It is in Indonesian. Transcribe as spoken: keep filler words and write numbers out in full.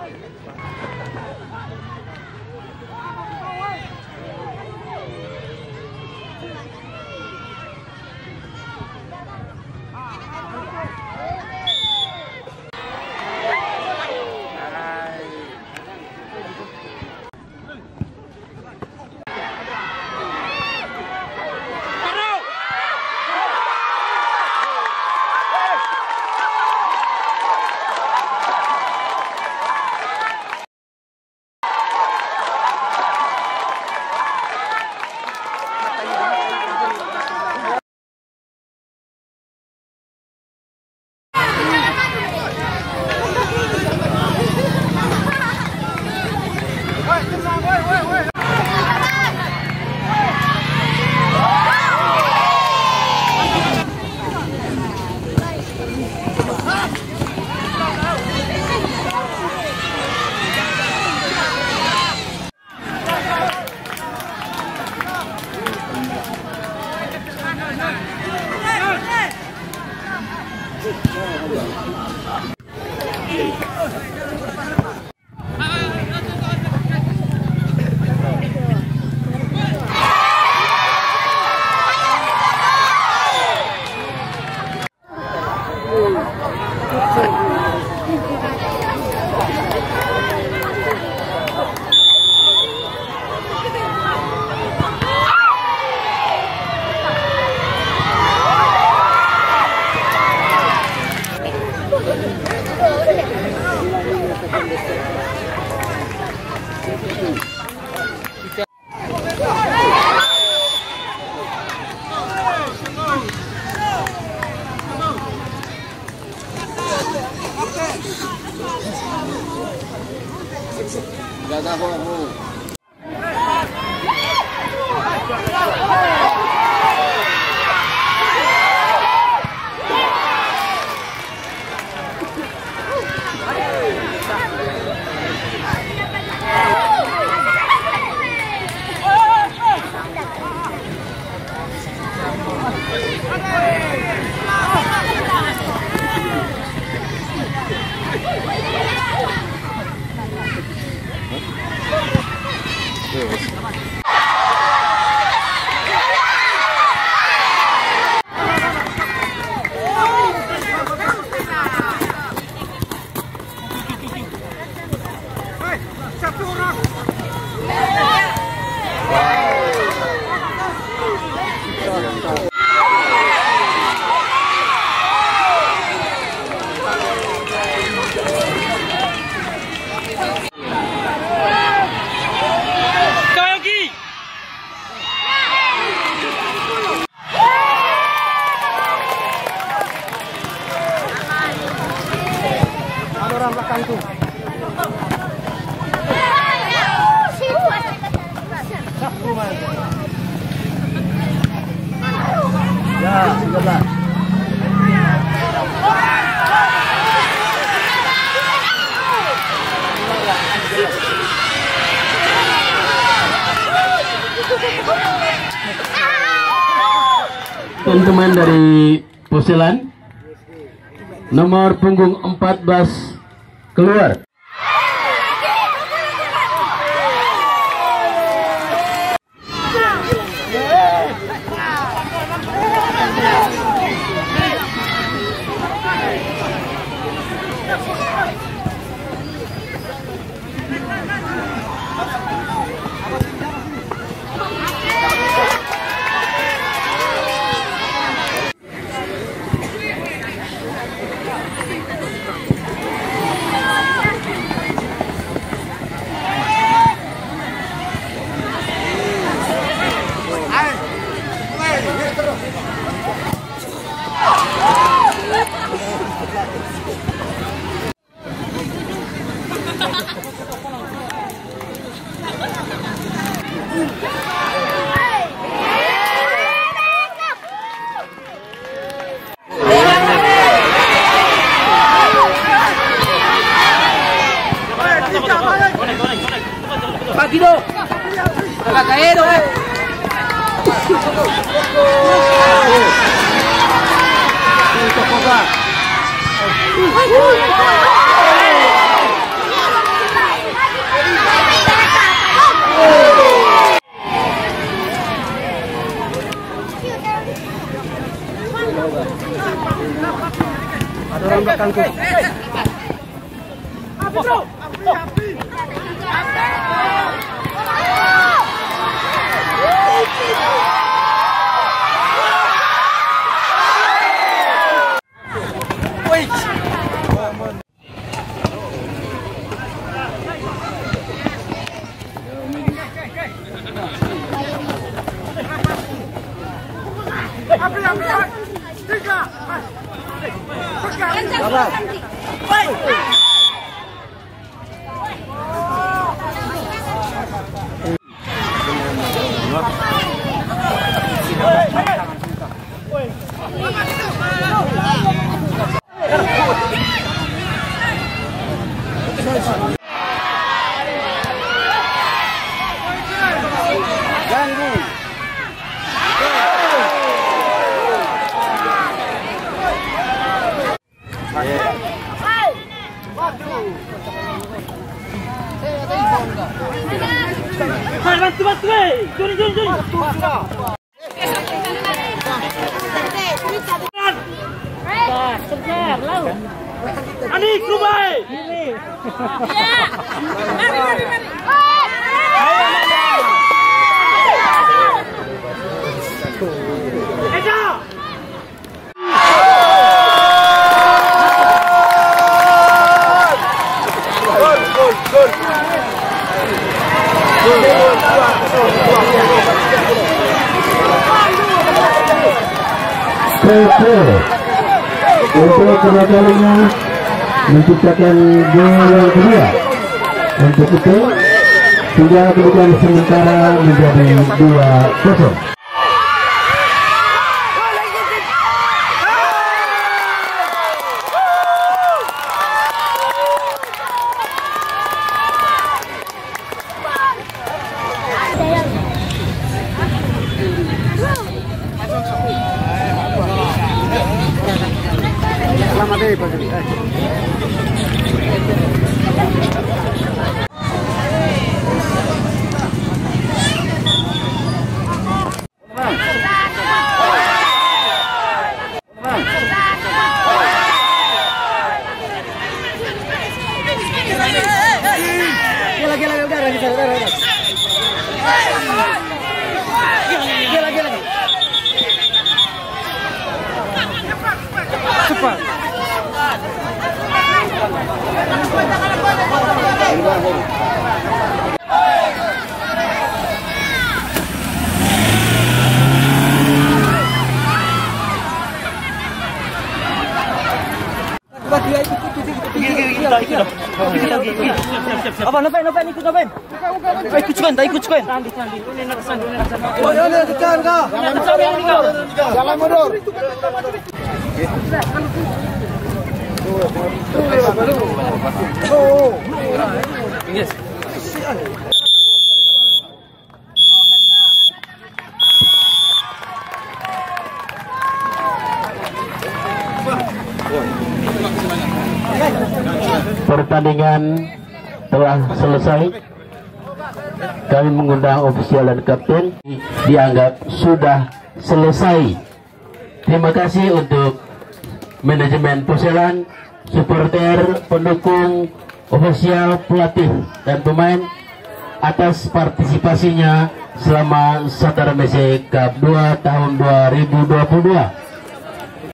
Gak tahu aku. Orang belakang tuh. Ya, tiga belas. Teman-teman dari Poselan, nomor punggung empat belas keluar. Pakido, Pacaero, eh. orang belakang tuh. Anik, Dubai. Ya. Mari, mari, mari. Eja. Gol, gol, gol. Untuk kedua kalinya menciptakan gol yang kedua. Untuk itu tinggal kedudukan sementara menjadi dua kosong. Selamat hari Pak Juli. Gila gila udah lagi udah udah. Gila gila. Cepat. Apa nopen nopen ikut nopen. Ayo ikut cuan, ikut cuan. Oh, ya ni kejar kah? Jalan mundur. Oh. Yes. Pertandingan telah selesai. Kami mengundang ofisial dan kapten. Dianggap sudah selesai. Terima kasih untuk manajemen Poselan, supporter, pendukung, ofisial, pelatih, dan pemain atas partisipasinya selama Satara Mese Cup dua tahun dua ribu dua puluh dua.